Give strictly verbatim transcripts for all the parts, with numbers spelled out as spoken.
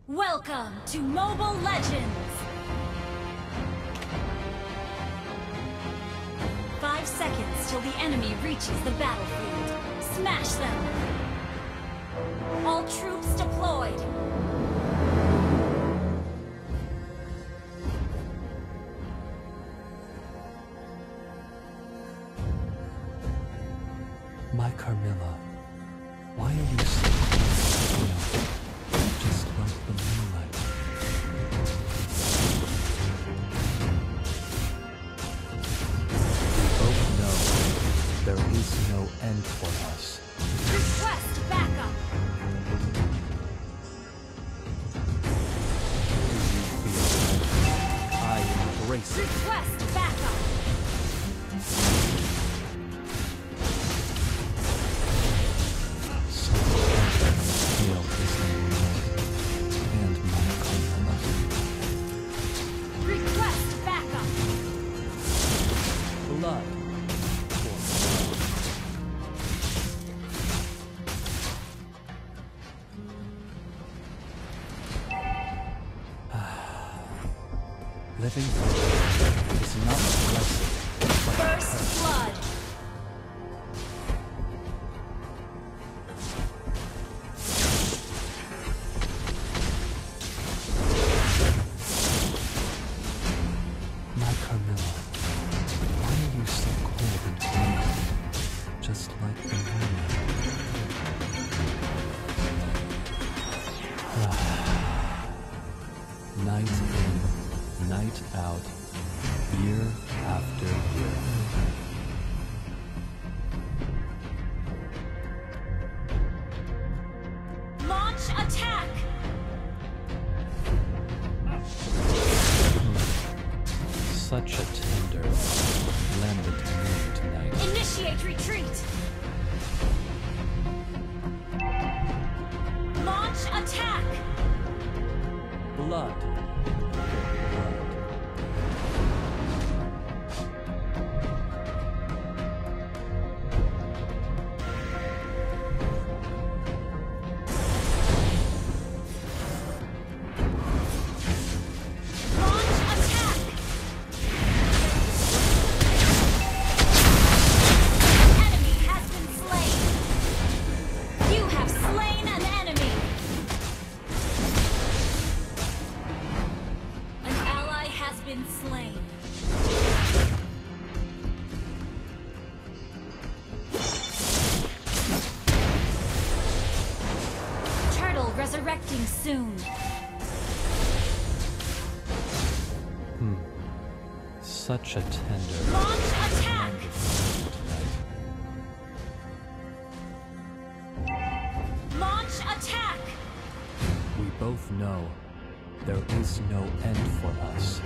Welcome to Mobile Legends! Five seconds till the enemy reaches the battlefield. Smash them! All troops deployed! My Carmilla, why are you so pale, just like the moonlight? We both know there is no end for us. Request backup! Do you feel that? I embrace it. Request backup! So hail his name, and my Carmilla. Request backup! Blood. Living forever is not a blessing, but a First curse. blood! My Carmilla, why are you so cold and cold, just like the moonlight? Night in, night out, year after year. Launch attack! Such a tender landed to me tonight. Initiate retreat! Launch attack! Blood. Blood. Launch attack! Enemy has been slain! You have slain an enemy! An ally has been slain. Turtle resurrecting soon. Hmm. Such a tender Launch attack! landed to me tonight. Launch attack! We both know there is no end for us.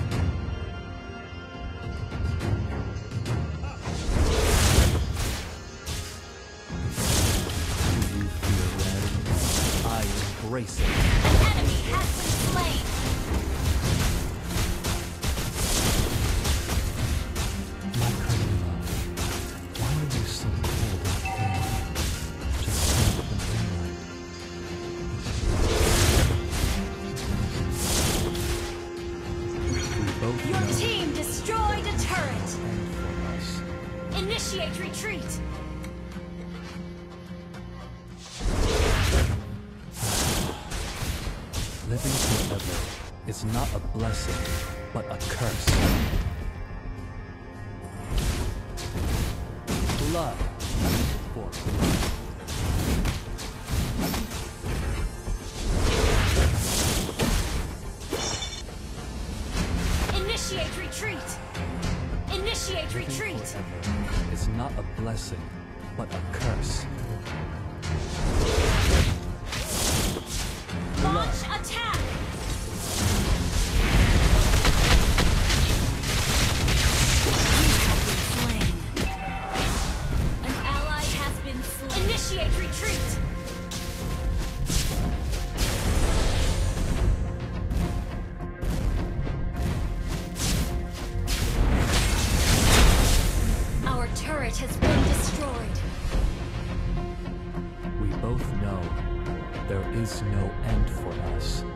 Do you feel red? I embrace it. An enemy has been slain. My Carmilla, why are you so cold and pale, just like the moonlight? We both Your know team destroyed a turret. end for us. Initiate retreat. Living forever is not a blessing, but a curse. Blood for blood. Initiate retreat. Initiate Living retreat. forever is not a blessing, but a curse. Launch attack. You have been slain. An ally has been slain. Initiate retreat. Our turret has been destroyed. We both know there is is no end for us.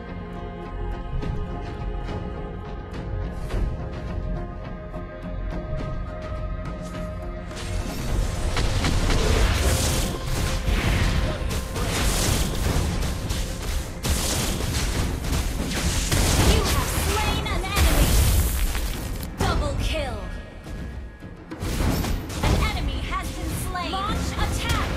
You have slain an enemy! Double kill! An enemy has been slain! Launch attack!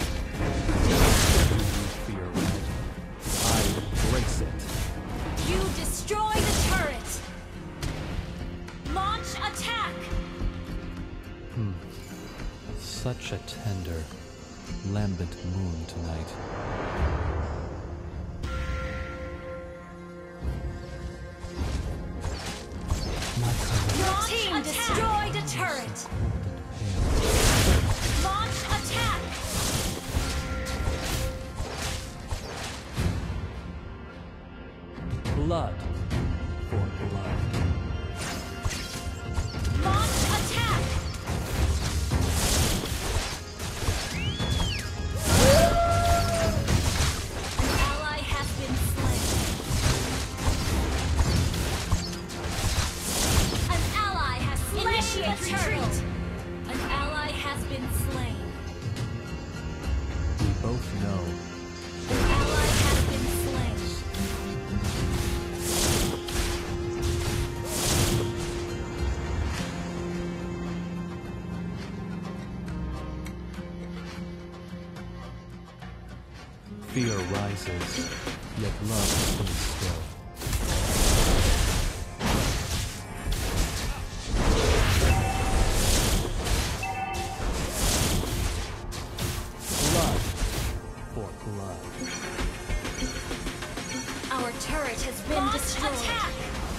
Fear red. I embrace it. You destroy the turret! Launch attack! Hmm. Such a tender, lambent moon tonight. My color Your team destroyed a turret! cold and pale. Launch attack! Blood for blood. Launch attack! An ally has been slain. An ally has slain Initiate the retreat! An ally has been slain. We both know An ally has been slain. fear rises, yet love stays still. Blood for blood. Our turret has been Launch destroyed. Attack!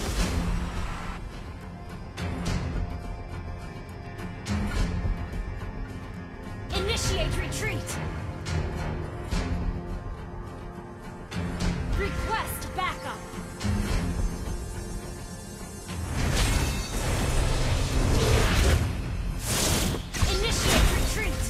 Initiate retreat! Request backup! Initiate retreat!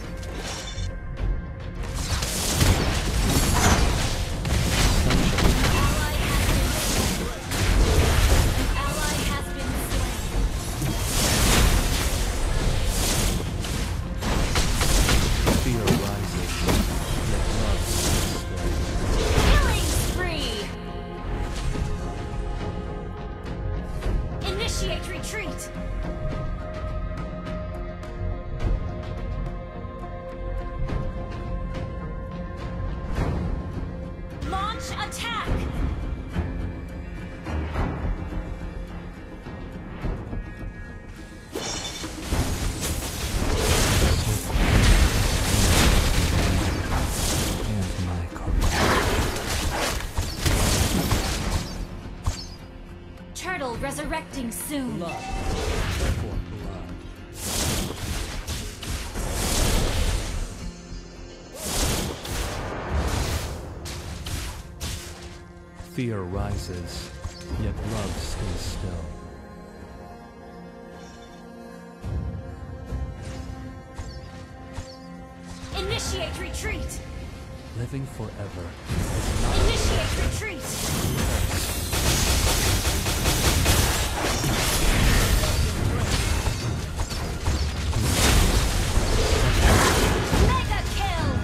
Ally has been slain. An ally has been slain. Fear rises, yet love stays still. Killing spree! Initiate retreat! Launch attack! And my command. Turtle resurrecting soon. Blood for blood. Fear rises, yet love stays still. Initiate retreat! Living forever is not Initiate retreat! Mega kill!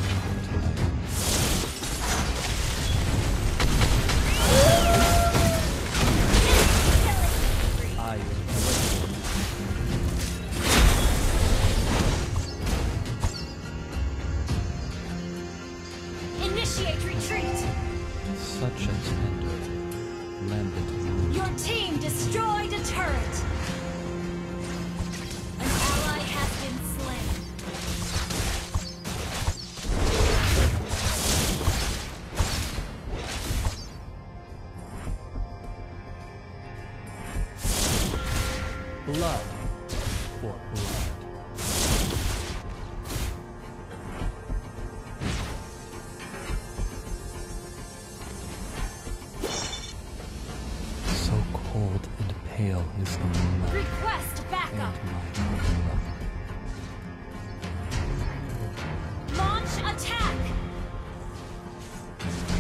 I embrace it. Initiate retreat! Such a tender, lambent moon. Your team destroyed a turret! An ally has been slain. Blood for blood. So cold and pale is the moonlight, Request and backup! my Carmilla. Launch attack!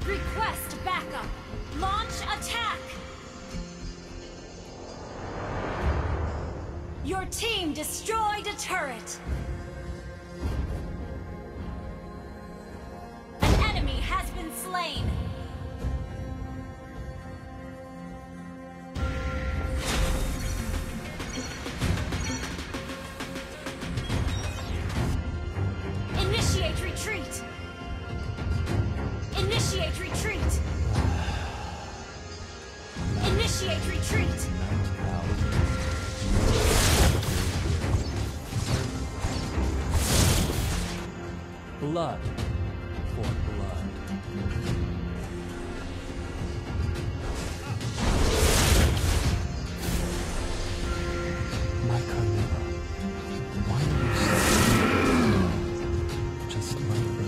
Request backup. Launch attack. Your team destroyed a turret. An enemy has been slain. Initiate retreat. Initiate retreat. Initiate retreat. Blood for blood. My Carmilla, why are you so just like the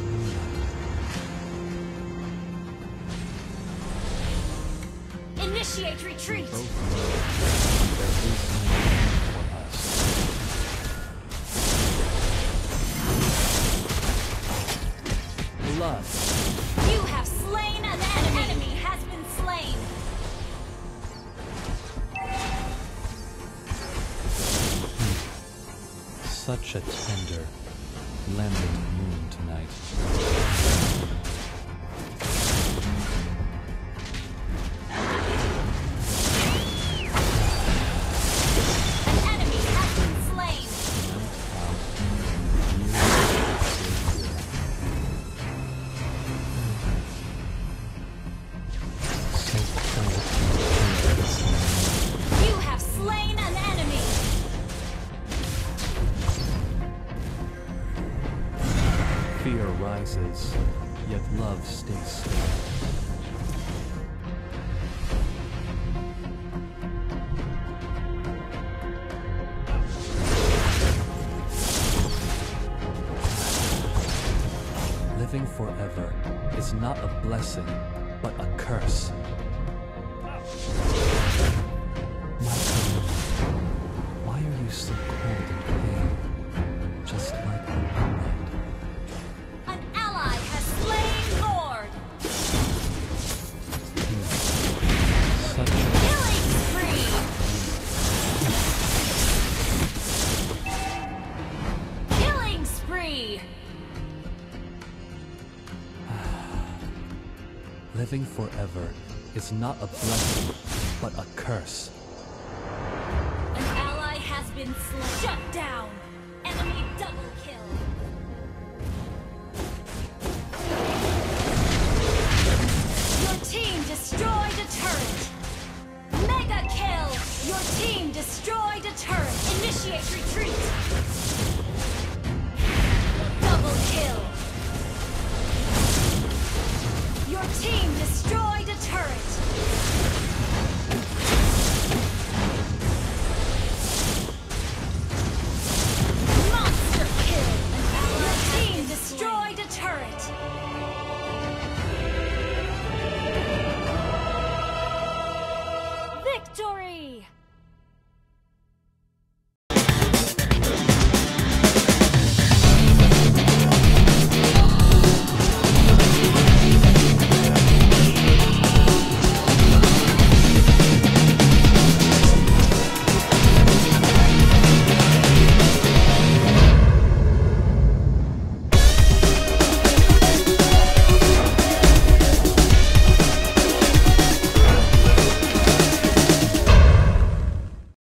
moon? Initiate retreat. Both know there is no need for us. Blood. You have slain an enemy. An enemy has been slain. Such a tender, lambent moon tonight. An enemy has been slain. So cold. You have slain an enemy. Fear rises, yet love stays still. Living forever is not a blessing, but a curse. My God, why are you so cold and pale, just like the moonlight? An ally has slain Lord. Such a Killing spree. Killing spree. living forever is not a blessing, but a curse. An ally has been slain. Shut down. Enemy double kill. Your team destroyed a turret. Mega kill. Your team destroyed a turret. Initiate retreat.